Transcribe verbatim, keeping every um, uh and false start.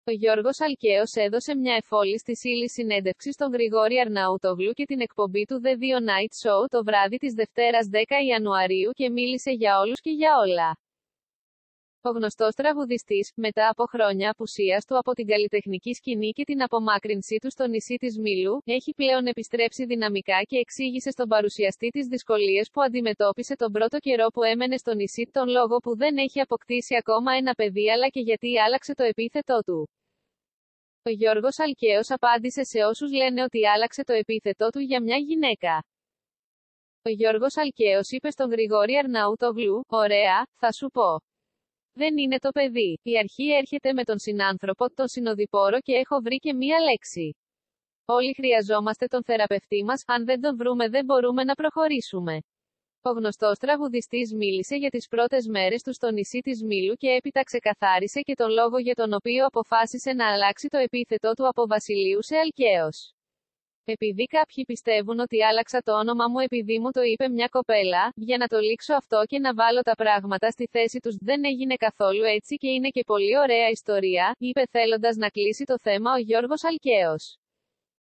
Ο Γιώργος Αλκαίος έδωσε μια εφόλιστη ύλη συνέντευξη στον Γρηγόρη Αρναούτογλου και την εκπομπή του The Dio Night Show το βράδυ της Δευτέρας δέκα Ιανουαρίου και μίλησε για όλους και για όλα. Ο γνωστός τραγουδιστής, μετά από χρόνια απουσίας του από την καλλιτεχνική σκηνή και την απομάκρυνσή του στο νησί της Μήλου, έχει πλέον επιστρέψει δυναμικά και εξήγησε στον παρουσιαστή τις δυσκολίες που αντιμετώπισε τον πρώτο καιρό που έμενε στο νησί, τον λόγο που δεν έχει αποκτήσει ακόμα ένα παιδί αλλά και γιατί άλλαξε το επίθετό του. Ο Γιώργος Αλκαίος απάντησε σε όσους λένε ότι άλλαξε το επίθετό του για μια γυναίκα. Ο Γιώργος Αλκαίος είπε στον Γρηγόρη Αρναούτογλου, «Ωραία, θα σου πω. Δεν είναι το παιδί. Η αρχή έρχεται με τον συνάνθρωπο, τον συνοδοιπόρο και έχω βρει και μία λέξη. Όλοι χρειαζόμαστε τον θεραπευτή μας, αν δεν τον βρούμε δεν μπορούμε να προχωρήσουμε». Ο γνωστός τραγουδιστής μίλησε για τις πρώτες μέρες του στο νησί της Μήλου και έπειτα ξεκαθάρισε και τον λόγο για τον οποίο αποφάσισε να αλλάξει το επίθετό του από Βασιλείου σε Αλκαίος. «Επειδή κάποιοι πιστεύουν ότι άλλαξα το όνομα μου επειδή μου το είπε μια κοπέλα, για να το λήξω αυτό και να βάλω τα πράγματα στη θέση τους, δεν έγινε καθόλου έτσι και είναι και πολύ ωραία ιστορία», είπε θέλοντας να κλείσει το θέμα ο Γιώργος Αλκαίος.